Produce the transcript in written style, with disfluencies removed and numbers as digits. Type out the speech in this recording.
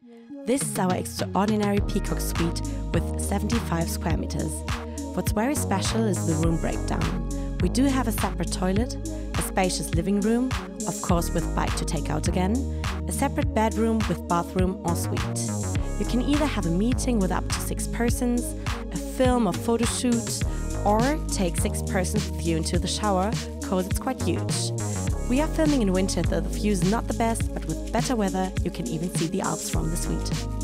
This is our extraordinary Peacock suite with 75 square meters. What's very special is the room breakdown. We do have a separate toilet, a spacious living room, of course with bike to take out again, a separate bedroom with bathroom en suite. You can either have a meeting with up to 6 persons, a film or photo shoot, or take 6 persons with you into the shower, cause it's quite huge. We are filming in winter, though the view is not the best, but with better weather you can even see the Alps from the suite.